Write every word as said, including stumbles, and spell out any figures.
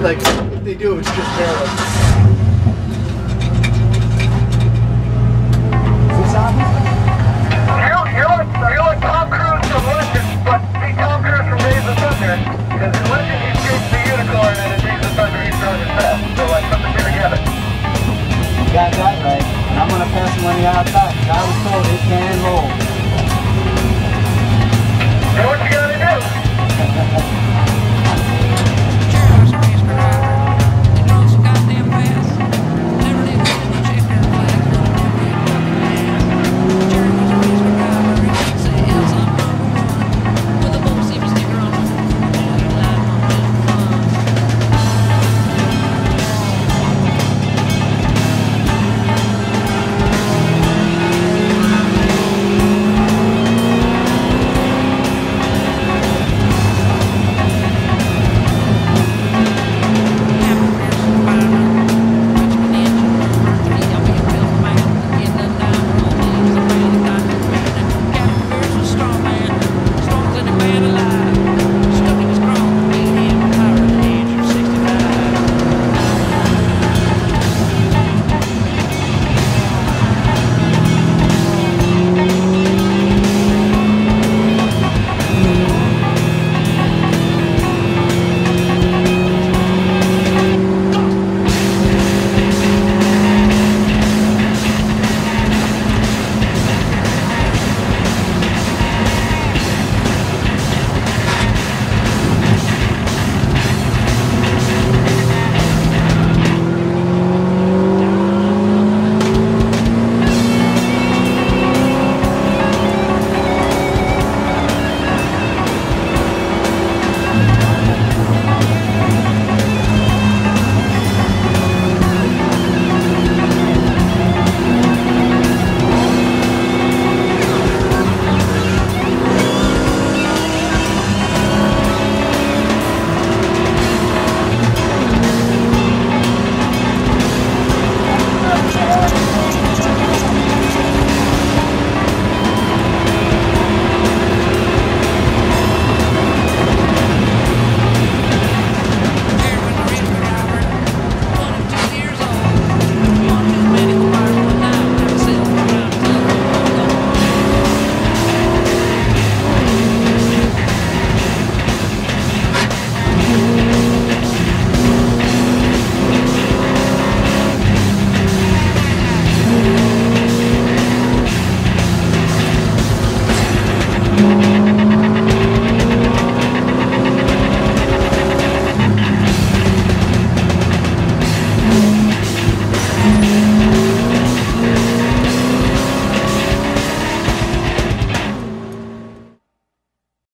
like what they do is just careless. Is this on? You're, you're, like, you're like Tom Cruise from Legend, but be Tom Cruise from Days of Thunder. Because in Legend he shoots the unicorn and in Days of Thunder he's throwing his fast. So like put the two together. You got that right. And I'm gonna pass the money outside. I was told it can roll.